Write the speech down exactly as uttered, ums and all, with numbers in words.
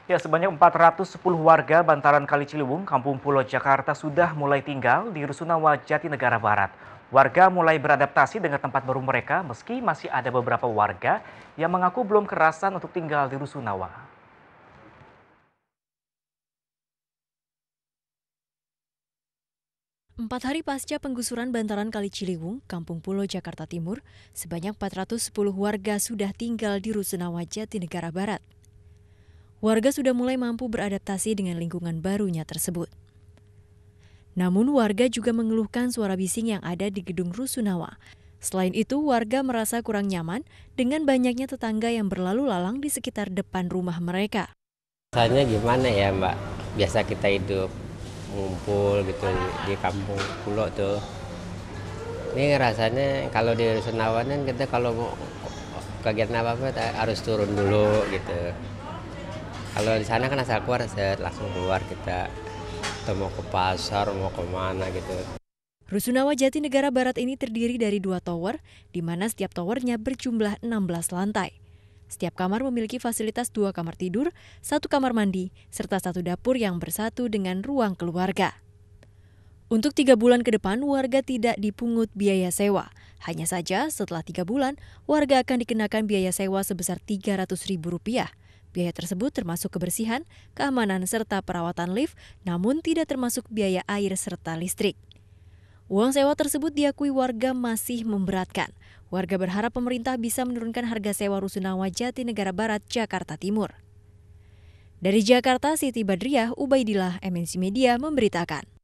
Ya, sebanyak empat ratus sepuluh warga bantaran Kali Ciliwung, Kampung Pulo, Jakarta sudah mulai tinggal di Rusunawa, Jatinegara Barat. Warga mulai beradaptasi dengan tempat baru mereka, meski masih ada beberapa warga yang mengaku belum kerasan untuk tinggal di Rusunawa. Empat hari pasca penggusuran bantaran Kali Ciliwung, Kampung Pulo, Jakarta Timur, sebanyak empat ratus sepuluh warga sudah tinggal di Rusunawa, Jatinegara Barat. Warga sudah mulai mampu beradaptasi dengan lingkungan barunya tersebut. Namun warga juga mengeluhkan suara bising yang ada di gedung Rusunawa. Selain itu, warga merasa kurang nyaman dengan banyaknya tetangga yang berlalu lalang di sekitar depan rumah mereka. Rasanya gimana ya Mbak, biasa kita hidup ngumpul gitu di, di kampung pulau tuh. Ini rasanya kalau di Rusunawa kan kita kalau mau kegiatan apa-apa harus turun dulu gitu. Kalau di sana kan asal keluar set langsung keluar kita. Atau mau ke pasar, mau kemana gitu. Rusunawa Jatinegara Barat ini terdiri dari dua tower, di mana setiap towernya berjumlah enam belas lantai. Setiap kamar memiliki fasilitas dua kamar tidur, satu kamar mandi, serta satu dapur yang bersatu dengan ruang keluarga. Untuk tiga bulan ke depan, warga tidak dipungut biaya sewa. Hanya saja setelah tiga bulan, warga akan dikenakan biaya sewa sebesar tiga ratus ribu rupiah. Biaya tersebut termasuk kebersihan, keamanan, serta perawatan lift, namun tidak termasuk biaya air serta listrik. Uang sewa tersebut diakui warga masih memberatkan. Warga berharap pemerintah bisa menurunkan harga sewa Rusunawa Jatinegara Barat, Jakarta Timur. Dari Jakarta, Siti Badriah, Ubaidillah, M N C Media memberitakan.